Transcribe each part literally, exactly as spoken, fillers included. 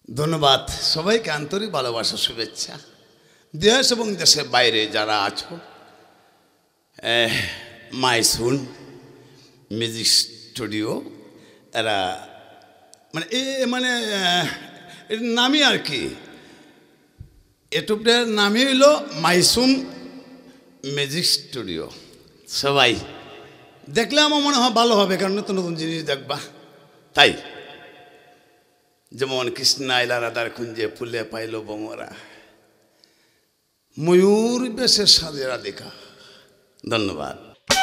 ধন্যবাদ সবাইকে আন্তরিক ভালোবাসা শুভেচ্ছা দেশ এবং দেশের বাইরে যারা আছো মাইসুন মিউজিক স্টুডিও এরা মানে এ মানে এর নামই আর কি ইউটিউবের নামই হইল মাইসুন মিউজিক স্টুডিও সবাই দেখলে আমার মনে হয় ভালো হবে কারণ নতুন নতুন জিনিস দেখবা তাই যেমন কৃষ্ণা আইলা রাধার কুঞ্জে ফুলে পাইল বমরা ময়ূর বেশে সাজে রাধিকা ধন্যবাদ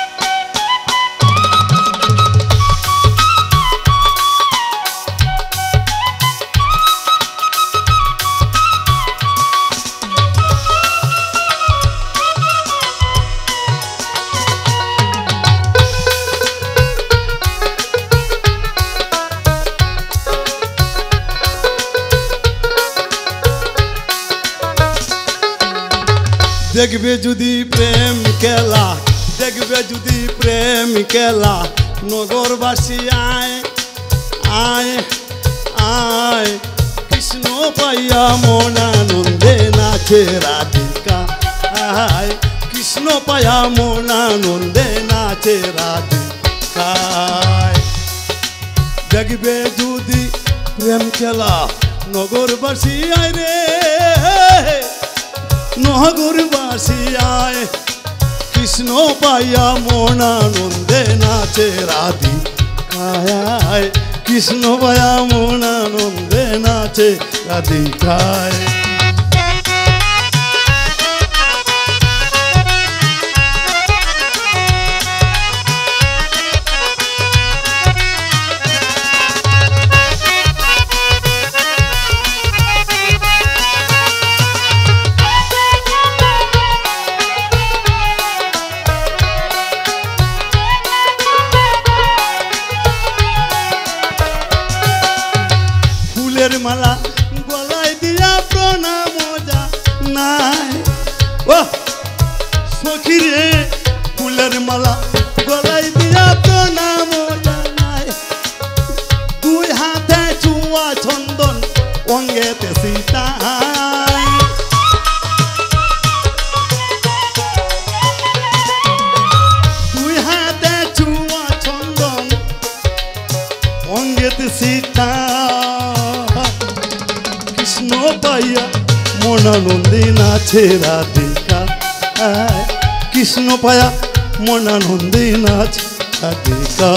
দেখবে যদি প্রেম খেলা দেখবে যদি প্রেম খেলা নগরবাসী আয় আয় আয় কৃষ্ণ পাইয়া মনানন্দে নাচে রাধিকা আয় কৃষ্ণ পাইয়া মনানন্দে নাচে রাধিকা দেখবে যদি প্রেম খেলা নগরবাসী আয় রে নগরবাসী আয় কৃষ্ণ পাইয়া মনানন্দে নাচে রাধিকায় কৃষ্ণ পাইয়া মনানন্দে নাচে রাধিকায় মালা গলায় দিয়া প্রণাম নাই ও সখী রে ফুলের মালা গলায় দিয়া প্রণাম নাই দুই হাতে চুয়া চন্দন অঙ্গেতে সীতাই দুই হাতে চুয়া চন্দন অঙ্গেতে সীতা কৃষ্ণ পাইয়া মনানন্দে নাচে রাধিকা কৃষ্ণ পাইয়া মনানন্দে নাচে রাধিকা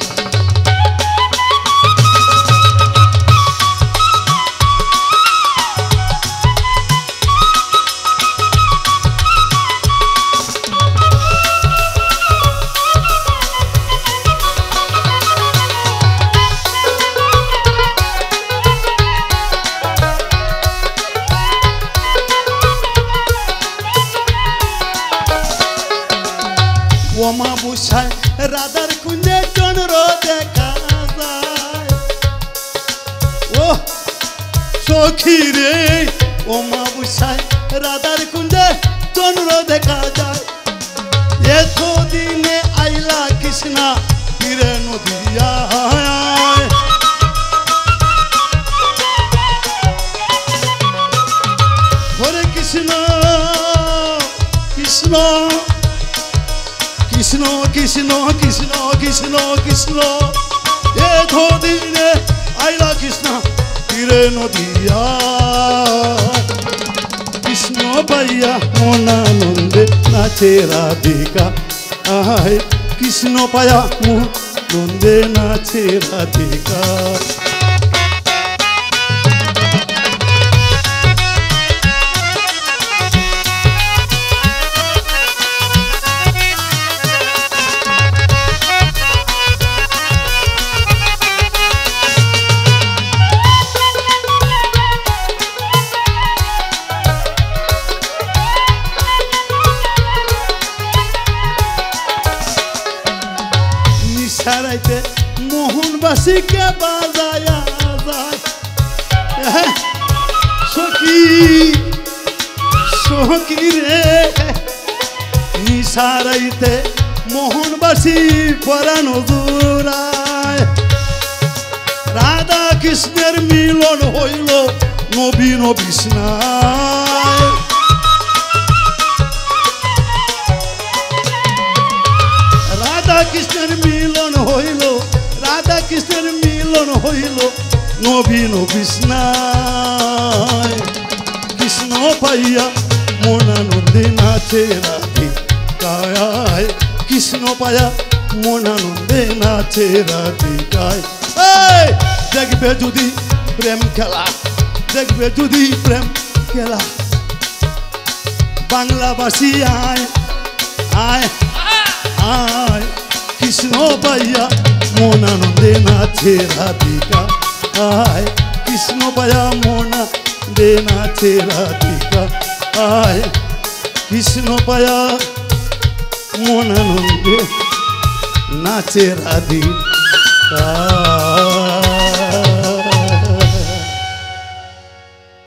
ওমা বুঝায় রাধার কুঞ্জে চন্দ্র দেখা যায় ও সখী রে ওমা বুঝায় রাধার কুঞ্জে চন্দ্র দেখা যায় এত দিনে আইলা কৃষ্ণা তীরে নদিয়া হরে কৃষ্ণ কৃষ্ণ কৃষ্ণ কৃষ্ণ কৃষ্ণ কৃষ্ণ কৃষ্ণ এ ধদিনে আইলা কৃষ্ণ তীরে নদিয়া কৃষ্ণ পাইয়া মনানন্দে নাচে রাধিকা আয় কৃষ্ণ পাইয়া মনানন্দে নাচে রাধিকা সারাইতে মোহনবাসীকে বাজায়া যায় সখী সখী রে নিসারাইতে মোহনবাসী পরানো জোড়ায় রাধা কৃষ্ণের মিলন হইল নবীন বিষ্ণায় রাধা কৃষ্ণের মিলন হইল রাধা কৃষ্ণের মিলন হইল নবীন বিষ্ণায় কৃষ্ণ পাইয়া মনানন্দে নাচে রাধিকায় কৃষ্ণ পাইয়া মনানন্দে নাচে রাধিকায় দেখবে যদি প্রেম খেলা দেখবে যদি প্রেম খেলা বাংলাবাসী আয় আয় আয় কৃষ্ণ পাইয়া মনানন্দে নাচে রাধিকা আয় কৃষ্ণ পাইয়া মনানন্দে নাচে রাধিকা আয় কৃষ্ণ পাইয়া মনানন্দে নাচে রাধিকা